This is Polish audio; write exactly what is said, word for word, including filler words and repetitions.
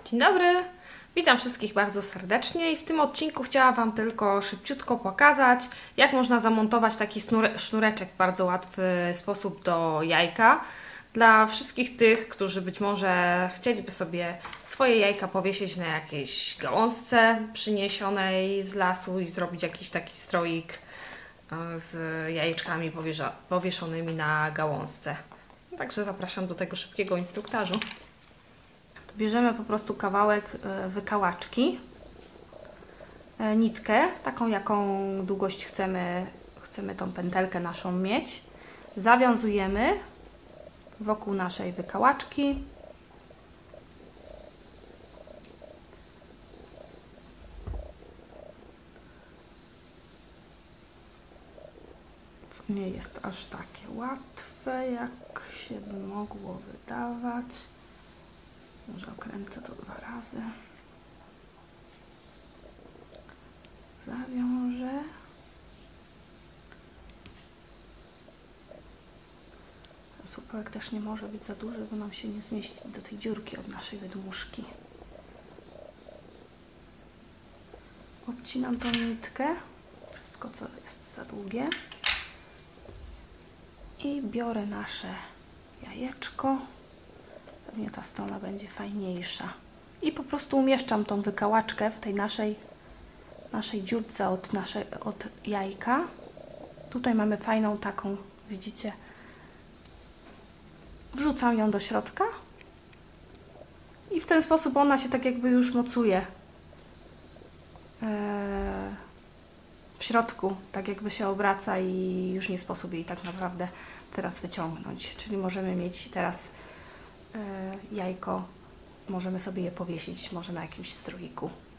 Dzień dobry, witam wszystkich bardzo serdecznie i w tym odcinku chciałam Wam tylko szybciutko pokazać, jak można zamontować taki sznureczek w bardzo łatwy sposób do jajka. Dla wszystkich tych, którzy być może chcieliby sobie swoje jajka powiesić na jakiejś gałązce przyniesionej z lasu i zrobić jakiś taki stroik z jajeczkami powieszonymi na gałązce. Także zapraszam do tego szybkiego instruktażu. Bierzemy po prostu kawałek wykałaczki, nitkę, taką jaką długość chcemy, chcemy tą pętelkę naszą mieć. Zawiązujemy wokół naszej wykałaczki. Co nie jest aż takie łatwe, jak się by mogło wydawać. Może okręcę to dwa razy. Zawiążę. Ten supełek też nie może być za duży, bo nam się nie zmieści do tej dziurki od naszej wydmuszki. Obcinam tą nitkę, wszystko co jest za długie. I biorę nasze jajeczko. Pewnie ta strona będzie fajniejsza. I po prostu umieszczam tą wykałaczkę w tej naszej, naszej dziurce od, naszej, od jajka. Tutaj mamy fajną taką, widzicie, wrzucam ją do środka i w ten sposób ona się tak jakby już mocuje w środku, tak jakby się obraca i już nie sposób jej tak naprawdę teraz wyciągnąć. Czyli możemy mieć teraz jajko, możemy sobie je powiesić może na jakimś strójku.